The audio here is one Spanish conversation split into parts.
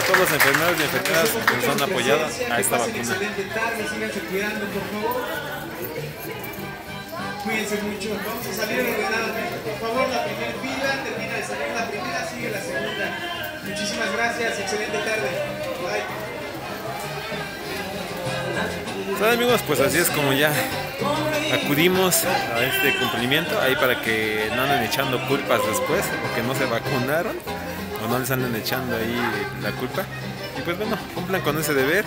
a todos los enfermeros y enfermeras que nos han apoyado a esta vacuna. Excelente tarde, síganse cuidando, por favor. Cuídense mucho. Vamos a salir ordenadamente. Por favor, la primera fila, termina de salir la primera, sigue la segunda. Muchísimas gracias, excelente tarde. Bye. Bueno amigos, pues así es como ya acudimos a este cumplimiento, ahí para que no anden echando culpas después, o que no se vacunaron, o no les anden echando ahí la culpa. Y pues bueno, cumplan con ese deber.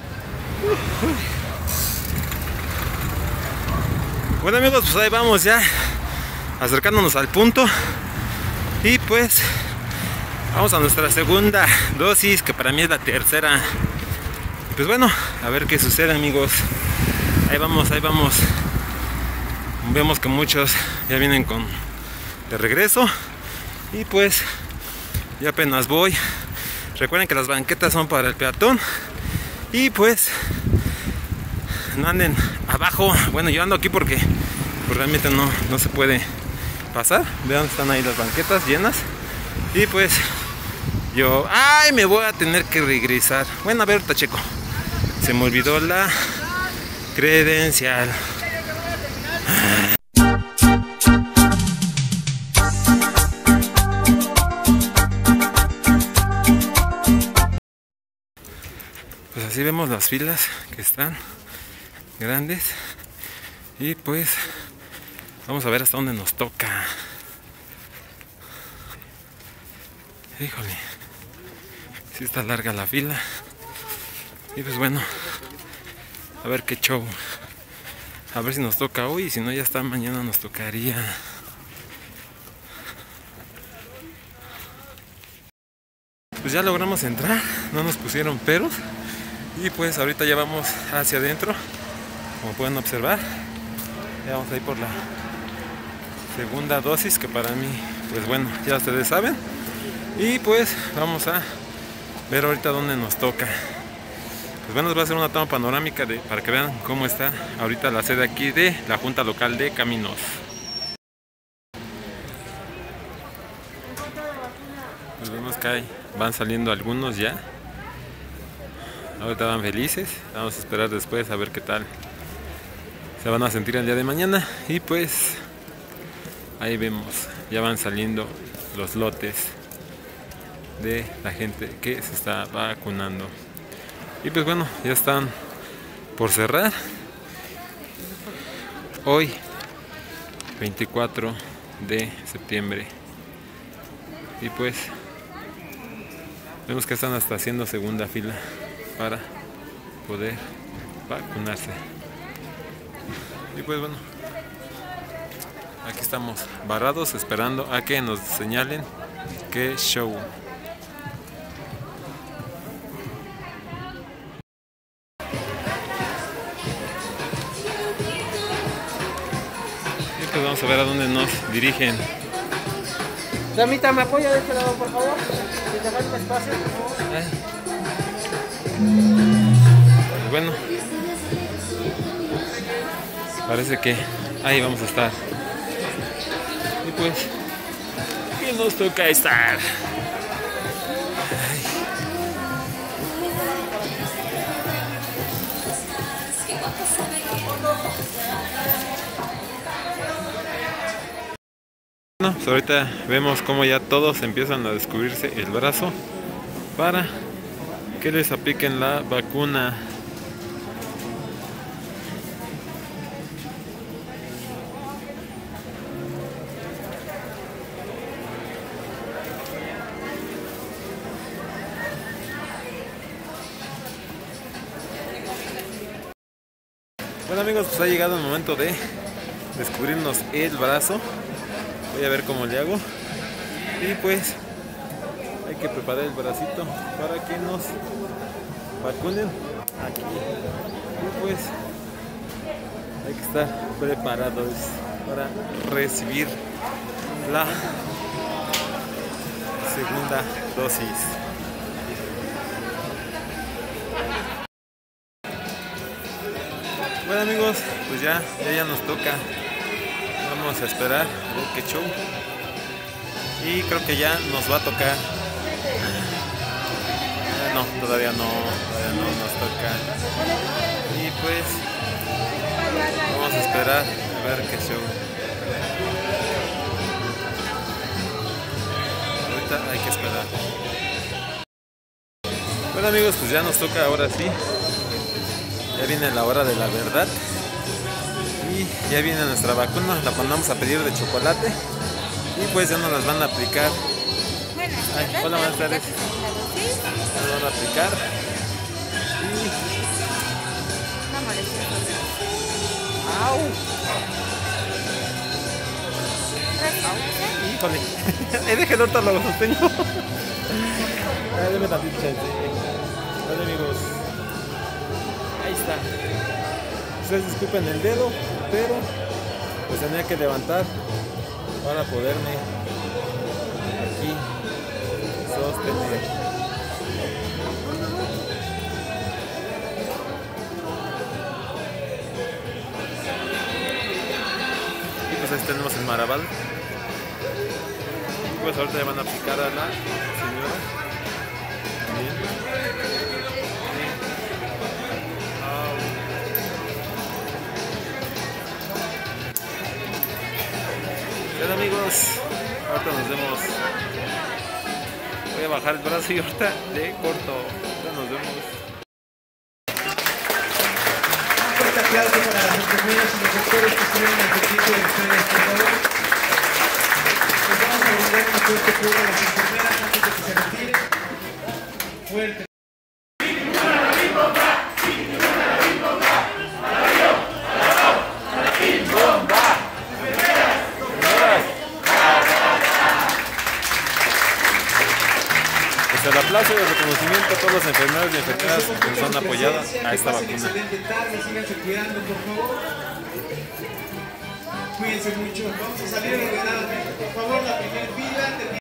Bueno amigos, pues ahí vamos ya, acercándonos al punto. Y pues vamos a nuestra segunda dosis, que para mí es la tercera. Pues bueno, a ver qué sucede amigos. Ahí vamos, ahí vamos. Vemos que muchos ya vienen de regreso. Y pues ya apenas voy. Recuerden que las banquetas son para el peatón. Y pues no anden abajo. Bueno, yo ando aquí porque pues realmente no se puede pasar. Vean, están ahí las banquetas llenas. Y pues yo, ay, me voy a tener que regresar. Bueno, a ver, ahorita checo. Se me olvidó la credencial. Pues así vemos las filas que están grandes. Y pues vamos a ver hasta dónde nos toca. Híjole, sí está larga la fila. Y pues bueno, a ver qué show. A ver si nos toca hoy, y si no ya está mañana nos tocaría. Pues ya logramos entrar, no nos pusieron peros. Y pues ahorita ya vamos hacia adentro, como pueden observar. Ya vamos a ir por la segunda dosis, que para mí, pues bueno, ya ustedes saben. Y pues vamos a ver ahorita dónde nos toca. Pues bueno, les voy a hacer una toma panorámica para que vean cómo está ahorita la sede aquí de la Junta Local de Caminos. Pues vemos que ahí van saliendo algunos ya. Ahorita van felices. Vamos a esperar después a ver qué tal se van a sentir el día de mañana. Y pues ahí vemos, ya van saliendo los lotes de la gente que se está vacunando. Y pues bueno, ya están por cerrar. Hoy, 24 de septiembre. Y pues vemos que están hasta haciendo segunda fila para poder vacunarse. Y pues bueno, aquí estamos varados esperando a que nos señalen qué show. Pues vamos a ver a dónde nos dirigen. Damita, ¿me apoya de este lado, por favor? Si te falta espacio, por favor. Pues bueno, parece que ahí vamos a estar. Y pues, ¿qué nos toca estar? Ay. Bueno, pues ahorita vemos cómo ya todos empiezan a descubrirse el brazo para que les apliquen la vacuna. Bueno amigos, pues ha llegado el momento de descubrirnos el brazo. Voy a ver cómo le hago. Y pues hay que preparar el bracito para que nos vacunen aquí. Y pues hay que estar preparados para recibir la segunda dosis. Bueno amigos, pues ya nos toca. Vamos a esperar a ver qué show. Y creo que ya nos va a tocar. todavía no nos toca. Y pues vamos a esperar a ver qué show. Ahorita hay que esperar. Bueno amigos, pues ya nos toca ahora sí. Ya viene la hora de la verdad. Y ya viene nuestra vacuna, la mandamos a pedir de chocolate. Y pues ya nos las van a aplicar. Hola, buenas tardes. Nos van a aplicar. Y... ¡au! Híjole. Déjelo, ahorita lo sostengo. Deme tantito chance. Vale amigos. Ahí está. Ustedes disculpen el dedo, pero pues tenía que levantar para poderme aquí sostener. Y pues ahí tenemos el Maraval. Y pues ahorita le van a aplicar a la señora. Bien. Bien amigos, ahorita nos vemos. Voy a bajar el brazo y ahorita le corto. Ahorita nos vemos. Un fuerte aplauso para las enfermeras y los doctores que estuvieron al servicio de ustedes, por favor. Les vamos a brindar un fuerte aplauso a las enfermeras antes de que se retiren. Fuerte. El aplauso y el reconocimiento a todos los enfermeros y enfermeras que nos han apoyado a esta vacuna. Excelente tarde, síganse cuidando, por favor. Cuídense mucho. Vamos a salir ordenadamente. Por favor, la primera fila.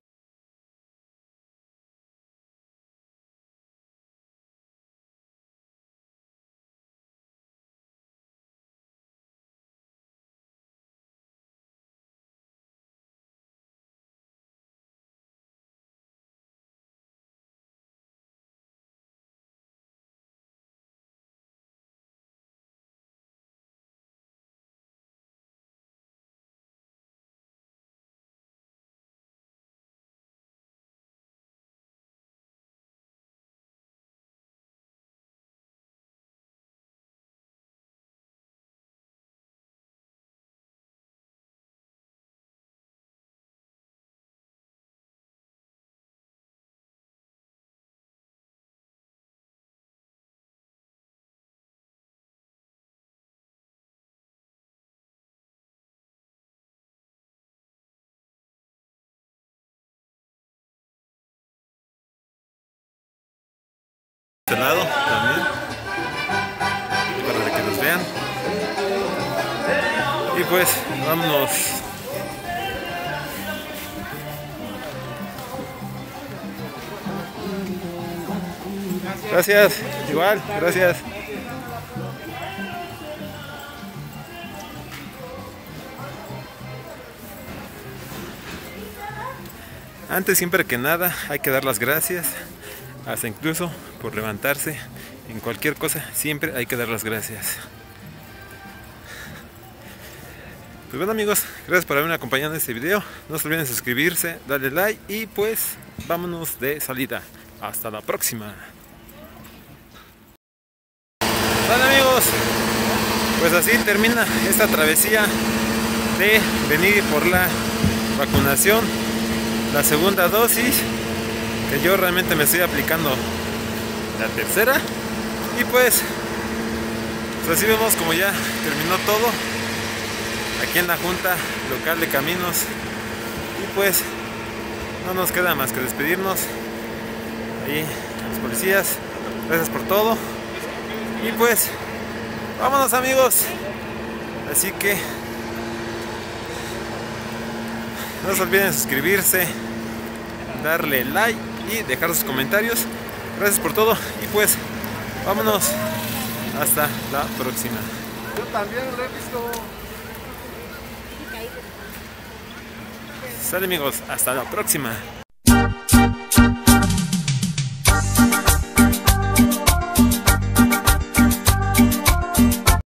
Este lado también para que nos vean. Y pues vámonos. Gracias, igual, gracias. Antes, siempre que nada, hay que dar las gracias. Hasta incluso por levantarse en cualquier cosa, siempre hay que dar las gracias. Pues bueno amigos, gracias por haberme acompañado en este video. No se olviden suscribirse, darle like y pues vámonos de salida. Hasta la próxima. Bueno amigos, pues así termina esta travesía de venir por la vacunación, la segunda dosis, que yo realmente me estoy aplicando la tercera. Y pues así vemos como ya terminó todo aquí en la Junta Local de Caminos. Y pues no nos queda más que despedirnos ahí a los policías. Gracias por todo. Y pues vámonos amigos. Así que no se olviden suscribirse, darle like y dejar sus comentarios. Gracias por todo y pues vámonos hasta la próxima. Yo también lo he visto. Sale amigos, hasta la próxima.